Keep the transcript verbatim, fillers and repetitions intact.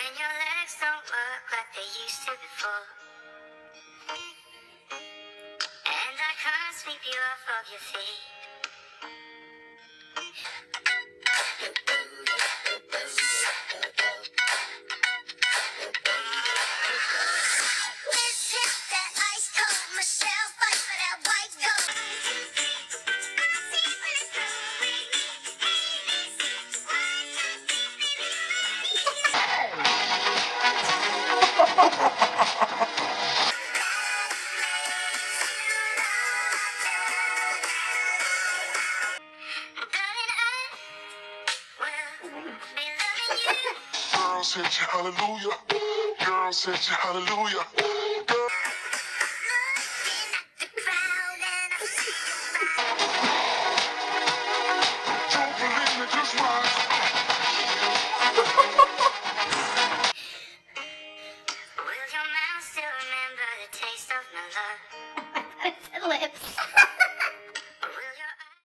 when your legs don't work like they used to before, and I can't sweep you off of your feet. This is that ice cold Michelle fight for that white gold. Girls hit you, hallelujah. Girls hit you, hallelujah. Girl. Don't believe me, just watch. Will your mouth still remember the taste of my love? Lips.